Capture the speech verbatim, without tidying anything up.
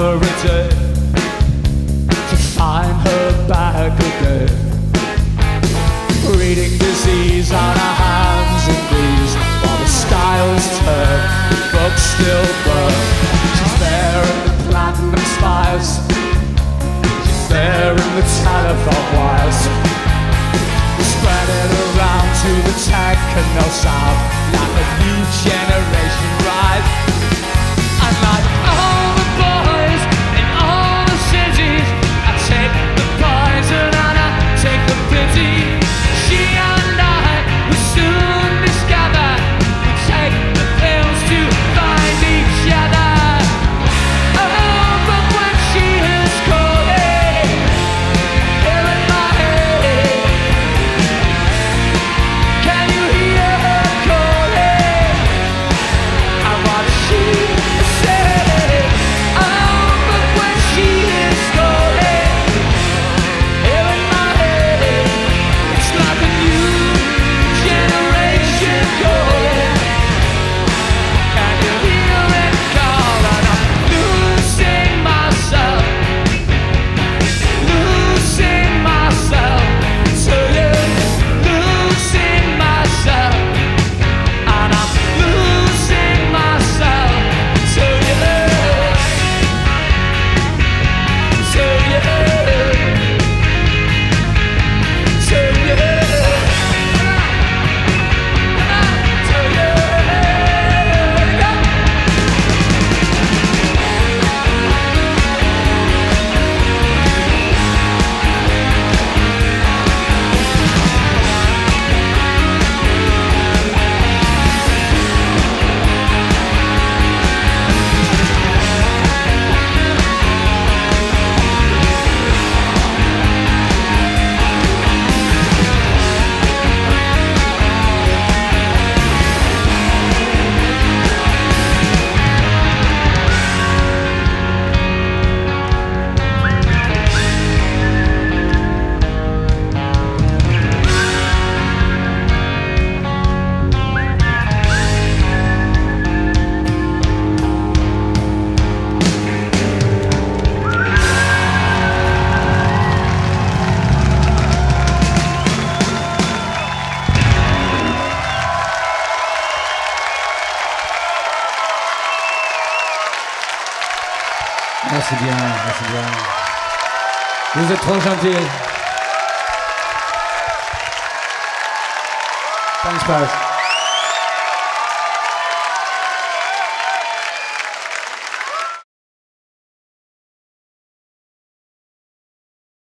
every day to find her back again. Breeding disease on our hands and knees while the skies turn, books still burn. She's there in the platinum spires, she's there in the telephone wires. We spread it around to the tech and no sound, like a new generation rise. And like all the boys in all the cities, I take the poison and I take the pity. She and I will soon discover we take the pills to find each other. Oh, but when she is calling, here in my head, can you hear her calling? And what she said. Oh, but when she is calling, here in my head, it's like a new generation calling. Can you hear it call? And I'm losing myself, losing myself to you, losing myself, and I'm losing myself to you, to you, to you, to you. Merci bien, merci bien. Vous êtes trop gentils. Thanks, Paris.